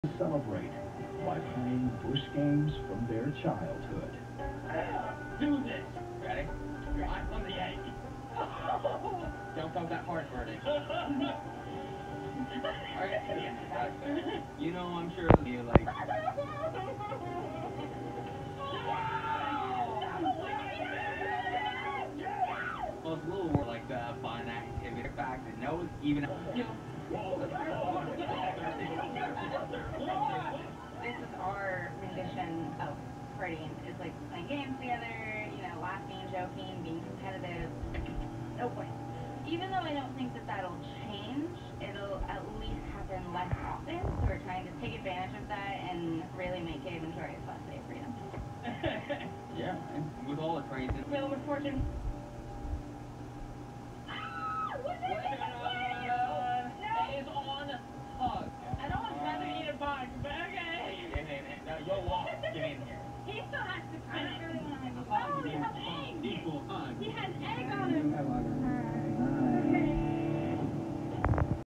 celebrate by playing Bush games from their childhood. Do this. Ready? I'm on the egg. Don't go that hard, Bertie. Alright, yeah. You know, I'm sure you like. Well, it's a little more like the fun activity. In fact, it knows even. This is our rendition of partying. It's like playing games together, you know, laughing, joking, being competitive. No point. Even though I don't think that that'll change, it'll at least happen less often. So we're trying to take advantage of that and really make it a joyous last day of freedom. Yeah, and with all the crazy. Wheel of Fortune. Is on hug. I don't want to eat a bug, but okay. No, you'll walk. Get in here. He still has to. I don't really want to. Oh, he has egg. He has egg on him.